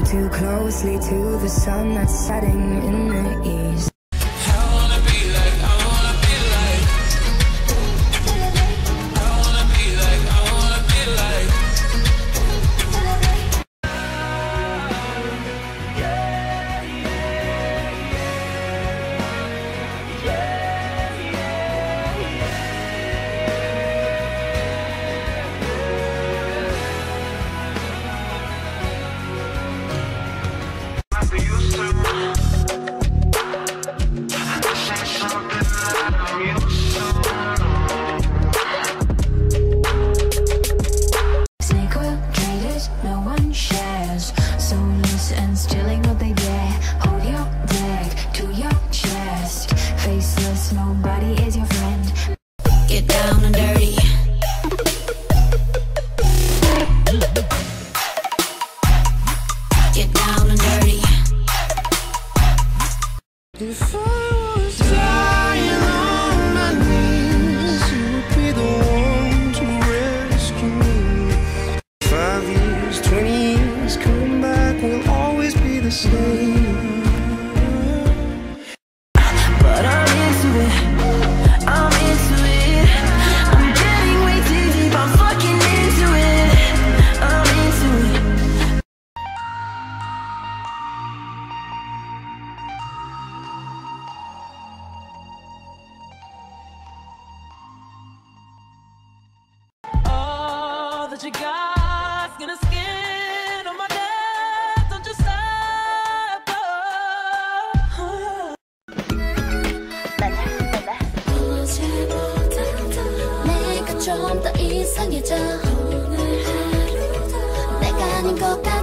too closely to the sun that's setting in the east. Nobody is your friend. Get down and dirty. Get down and dirty. If I was dying on my knees, you would be the one to rescue me. 5 years, 20 years, coming back will always be the same. But I'm into it, I'm into it. I'm getting way too deep, I'm fucking into it. I'm into it. All that you got's gonna skin on my death. Don't you stop. 내가 좀 더 이상해져. 오늘 하루도 내가 아닌 것 같아.